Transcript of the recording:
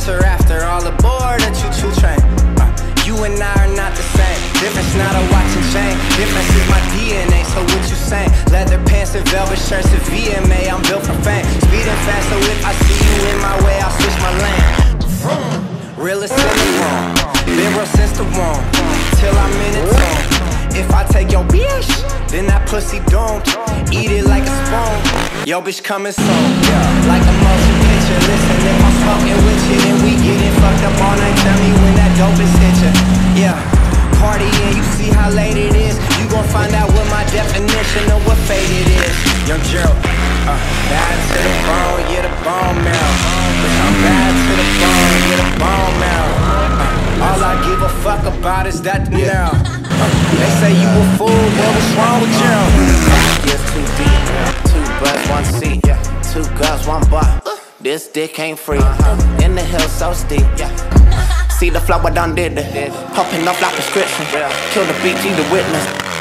faster after all aboard a choo-choo train. You and I are not the same. Difference not a watch and chain. Difference is my DNA, so what you saying? Leather pants and velvet shirts and VMA, I'm built for fame. Speeding fast, so if I see you in my way, I'll switch my lane. Realest in the room, been real since the womb, till I'm in it too. If I take your bitch, then that pussy don't eat it like a spoon. Yo bitch coming soon, yeah, like a motion picture. Listen, if I'm smoking with you, then we getting fucked up all night. Tell me when that dope is hitching. Yeah, party and you see how late it is. You gon' find out what my definition of what fate it is. Young Gerald, bad to the bone, yeah, the bone marrow. I'm bad to the bone, yeah, the bone marrow. All I give a fuck about is that now. They say you a fool, what was wrong with you? Years too deep, 2 butts, 1 seat, 2 girls, 1 butt. This dick ain't free, in the hill so steep. See the flow I done did it, popping up like prescription. Kill the beat, you the witness.